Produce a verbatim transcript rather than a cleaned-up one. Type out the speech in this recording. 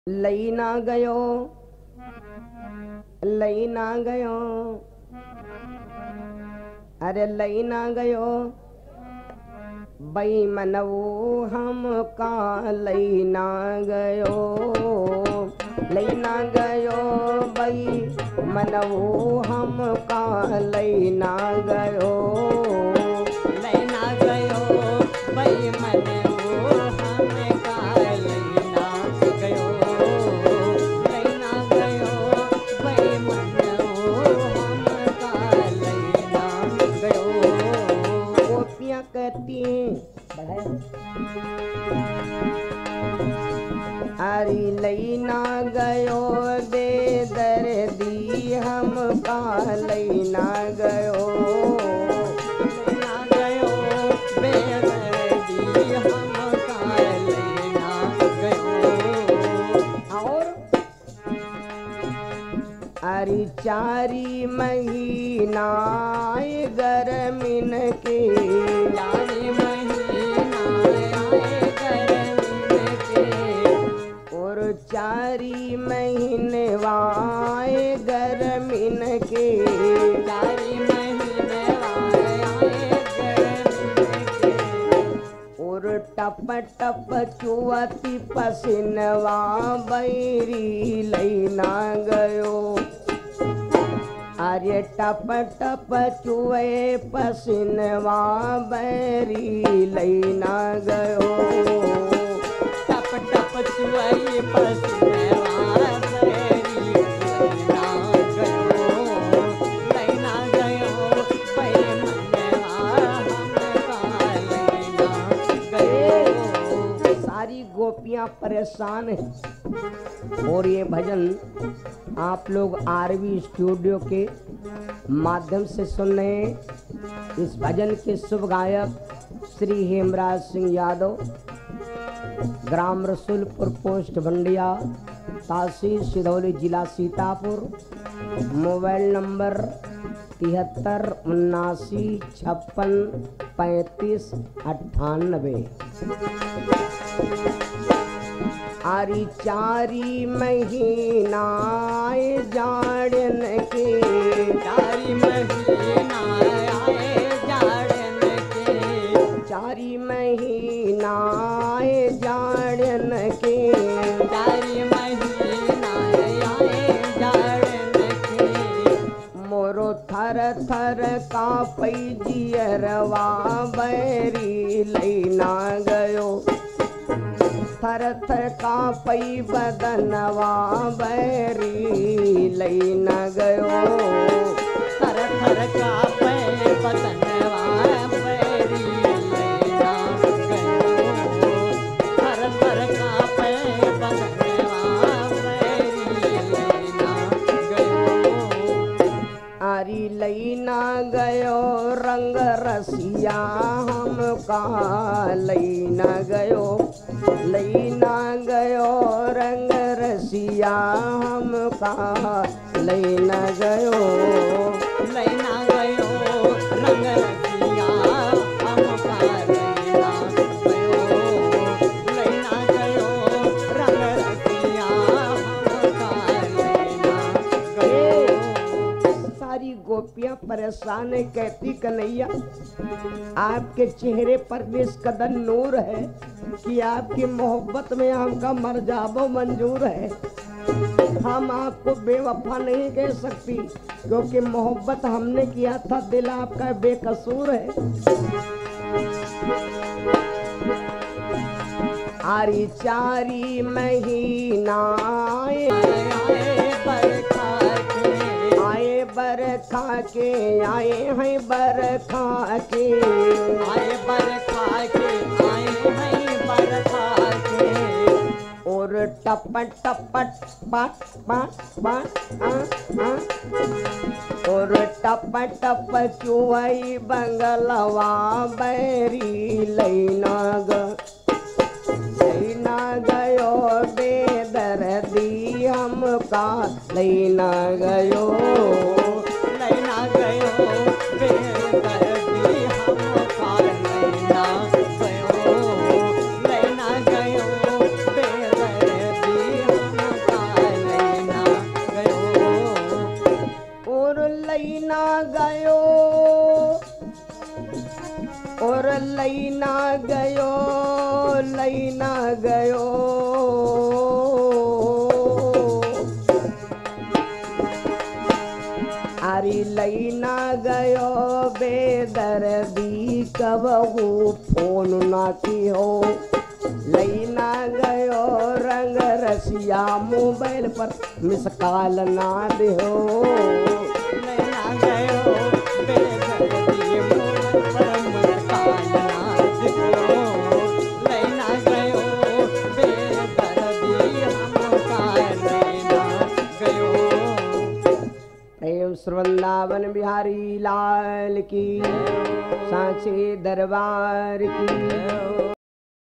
लई ना गयो लई ना गयो अरे लई ना गयो बई मनवो हम का लई ना गयो लई ना गयो बई मनवो हम का लई ना गयो लई ना गयो बई मनवो हम का लई ना गयो लई ना गयो बई मनवो हम का लई ना गयो। गोपियाँ कहती हैं अरे लई ना गयो बेदर्दी हम का लई ना गयो लई ना गयो बेदर्दी हम का लई ना गयो। और अरे चारी महीना आए गरमिन के चारी महीना आए गरमिन के और चारी महीने वाए गरमिन के चारी महीने आए गरमिन के और टप टप चुवती पसीनवा बैरी लई ना गयो अरे टप टप चुए पसीनवा बैरी लई ना गयो टप टप चुआई पसीनवा बैरी लई ना गयो लई ना गयो बई मनवा हम का लई ना गयो। सारी गोपियां परेशान हैं और ये भजन आप लोग आरवी स्टूडियो के माध्यम से सुन रहे हैं। इस भजन के शुभ गायक श्री हेमराज सिंह यादव, ग्राम रसूलपुर, पोस्ट भंडिया, तहसील सिधौली, जिला सीतापुर। मोबाइल नंबर तिहत्तर उन्नासी छप्पन पैंतीस अट्ठानबे। आरी चारी महीना आए जाड़न के चारी महीना आए जाड़न के चारी महीना आए जाड़न के चारी महीना आए जाड़न के मोरो थर थर का पैजियरवा बैरी लई ना गयो थर थर का पई बदनवा बैरी लई न गयो थर थर का पै बदनवा बैरी लई ना गयो थर थर का पै बदनवा बैरी लई ना गयो। आरी लई ना गयो रंग रसिया हम का लई न गयो लई ना गयो रंग रसिया हम का लई न गयो लई ना गयो रंग रसिया हम का लई ना गयो लई ना गयो रंग रसिया हम का लई ना गयो। सारी गोपियां परेशान है, कहती कन्हैया आपके चेहरे पर भी इस कदर नूर है कि आपकी मोहब्बत में हमका मर जाबो मंजूर है। हम आपको बेवफा नहीं कह सकती क्योंकि मोहब्बत हमने किया था, दिल आपका बेकसूर है। आरी चारी महीना आए बरखा के आए बरखा के आए हैं बरखा के आए बरखा के आए हैं बरखा के और टपट टपट पट पट पट आ आ और टप टप चुवई बंगलवा बैरी लई ना ग लई ना गयो बेदर्दी हम का लई ना गयो लई ना गयो बेदर्दी हम का लई ना गयो लई ना गयो बेदर्दी हम बिहारी लईना गयो बेदर्दी कबहू फोन ना की हो लईना गयो रंग रसिया मोबाइल पर मिस कॉल ना दियो लैला गयो बेदर्दी मोबाइल पर मुस्कान ना दियो लैला गयो बेदर्दी हमका लैला गयो। प्रेम वृंदावन बिहारी लाल की सांचे दरबार की।